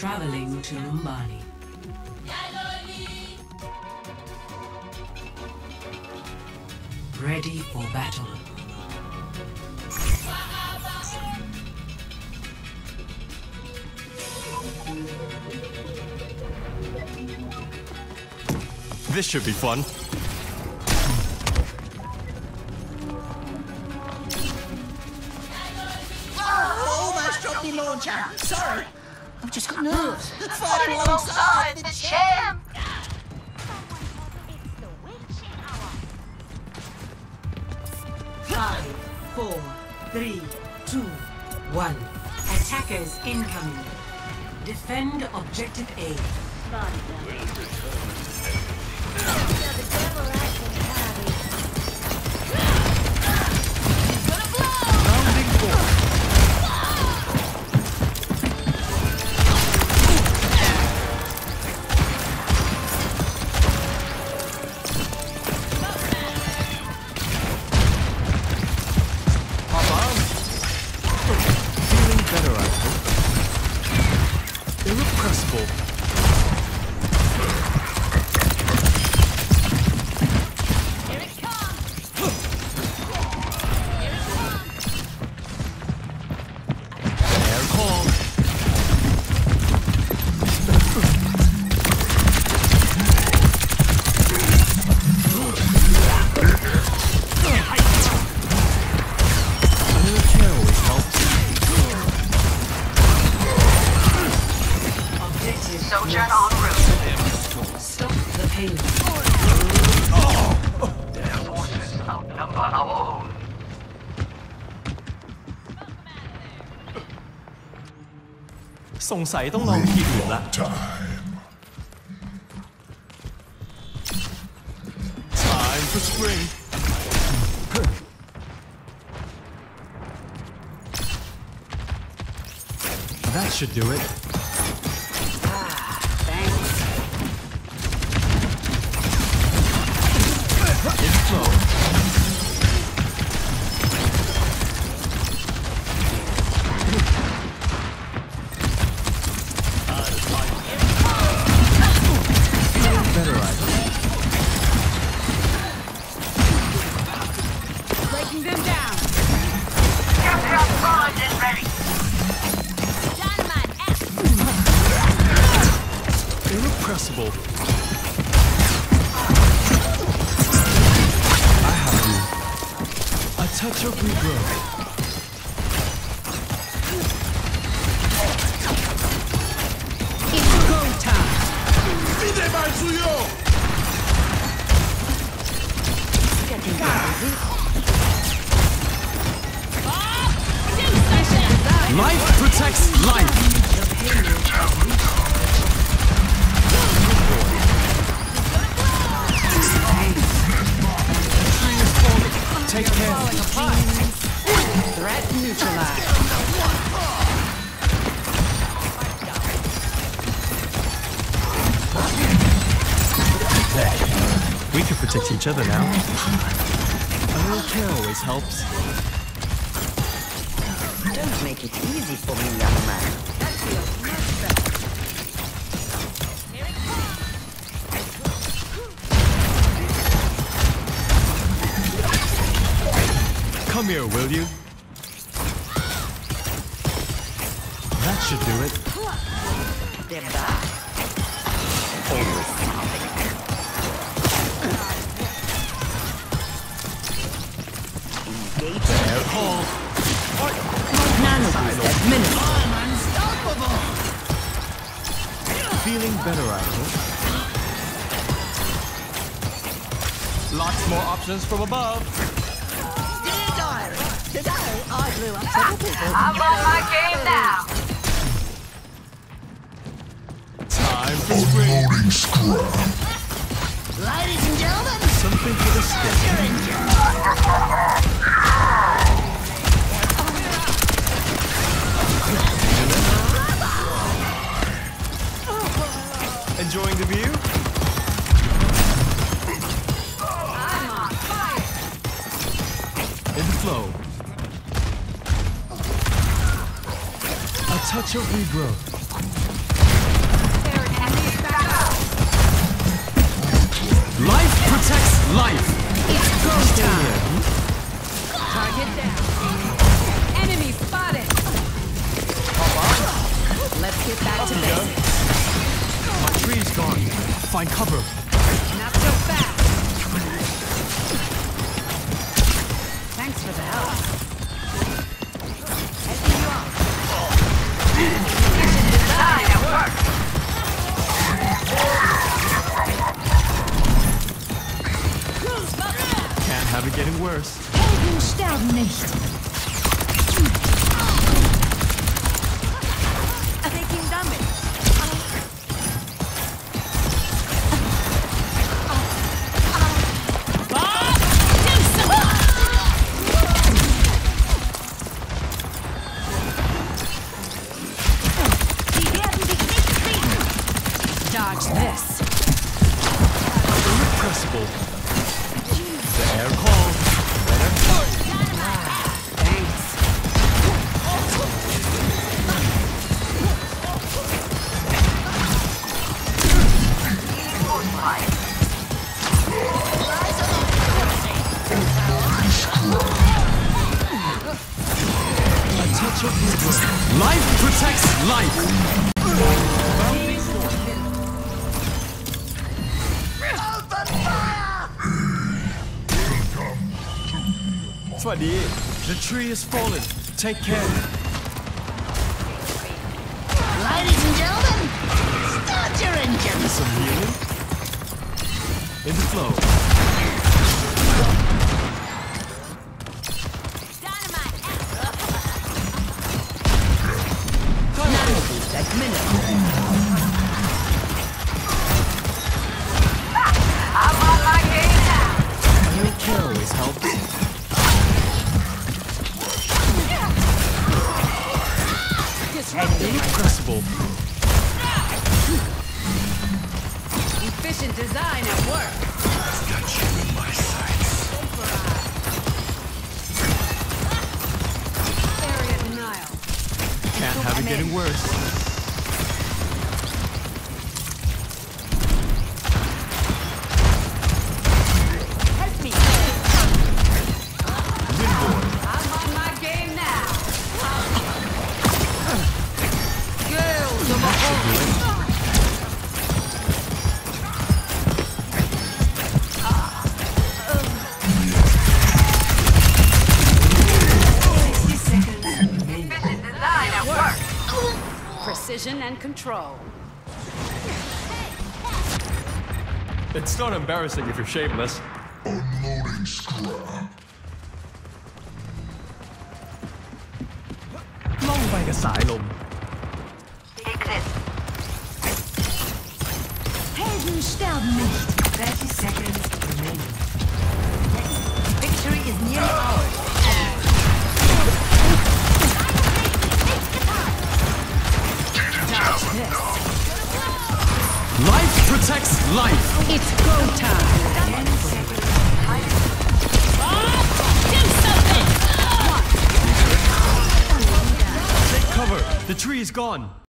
Traveling to Numbani. Ready for battle. This should be fun. Oh, almost dropped me launcher. Sorry. I've just got nerves. Fighting alongside the champ. 5, 4, 3, 2, 1. Attackers incoming. Defend objective A. Sojourn en route. Stop the payload. Their forces outnumber our own. Time for spring. That should do it. Breaking them down. Ready. Irrepressible. I have you. A touch of regrowth. It's go time. Life protects life. Take care. Threat neutralized. There. We can protect each other now. A little care always helps. Don't make it easy for me, young man. That feels much better. Come here, will you? That should do it. They're back. Always something. Engage. Fair call. Nanobees at minute. Feeling better, I hope. Lots more options from above. Dear diary, today I blew up several people. I'm on my game now. Time for spring. Unloading scrap. Ladies and gentlemen, Something for the skin. Enjoying the view? I'm on fire. In the flow. A touch of regrowth. Find cover. Not so fast. Thanks for the help. Helping you out. Design at work. Can't have it getting worse. Helden sterben nicht. Taking damage. Dodge this. Irrepressible. The air calls. Thanks. A touch of wisdom. Life protects life. สวัสดี The tree is fallen. Take care. Ladies and gentlemen, start your engines. Some healing. In the flow. I'm on my game now. A little care always helps. Irrepressible. Efficient design at work. Got you in my sights. Area denial. Can't have it getting worse. Help me. Windborn. I'm on my game now. Girls of a Efficient design at work. precision and control. It's not embarrassing if you're shameless. Unloading scrap. ล่องไปกับสายลม Exit. Helden sterben nicht. 30 seconds remaining. Victory is nearly ours. Dodge this. Life protects life. It's go time. 10 seconds. Do something. Take cover. The tree is gone.